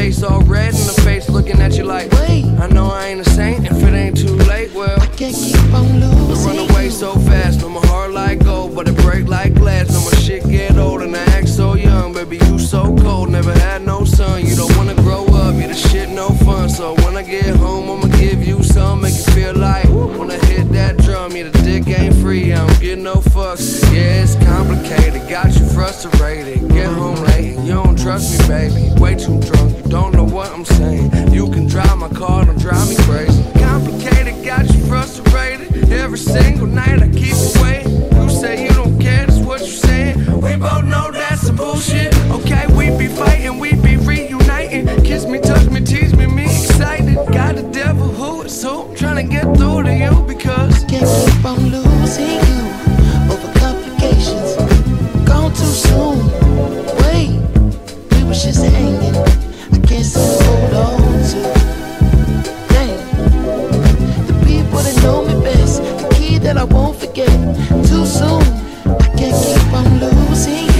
face all red in the face, looking at you like, wait, I know I ain't a saint. If it ain't too late, well, I can't keep on losing. run away so fast, no, my heart like gold, but it break like glass. No, my shit get old and I act so young. Baby, you so cold, never had no son. You don't wanna grow up, yeah, this shit no fun. So when I get home, I'ma give you some, make you feel like wanna hit that drum. Yeah, the dick ain't free, I don't get no fucks. Yeah, it's complicated, got you frustrated. Get home late, you don't trust me, baby. Way too drunk, you don't know what I'm saying. You can drive my car, don't drive me crazy. Complicated, got you frustrated. Every single night I keep away. You say you don't care, that's what you saying. We both know that's some bullshit. Okay, we be fighting, we be reuniting. Kiss me, touch me, tease me excited. Got the devil who is who, I'm trying to get through to you because I can't keep on losing you over complications. Gone too soon. Wait, we was just hanging. I can't seem to hold on to. Damn, the people that know me best, the key that I won't forget. Too soon. I can't keep on losing you.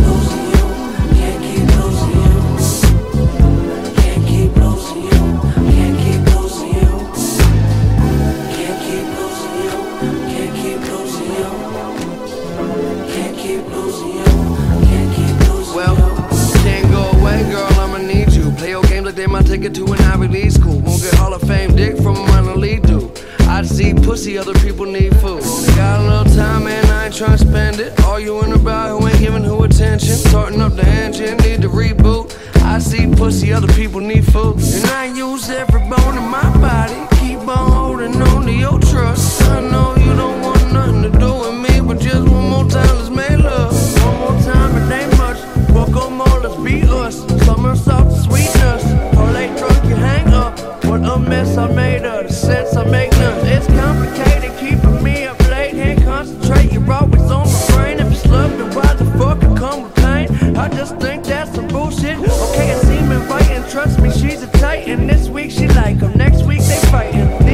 They might take it to an Ivy League school. Won't get Hall of Fame dick from a minor league dude. I just eat pussy, other people need food. Got a little time, man, I ain't tryna spend it. Arguing about who ain't giving who attention. Starting up the engine, need to reboot. I see pussy, other people need food. And I use every bone in my body. Keep on holding on to your trust. I know you don't want nothing to do with me, but just one more time, let's make love. One more time, it ain't much. Walk on more, let's be us. Summer soft sweetness. Drunk, you hang up. What a mess I made of the sense I make none. It's complicated, keeping me up late. Can't concentrate, you're always on my brain. If it's love, then why the fuck it come with pain? I just think that's some bullshit. Okay, it seem inviting, trust me, she's a titan. This week she like 'em, next week they fighting.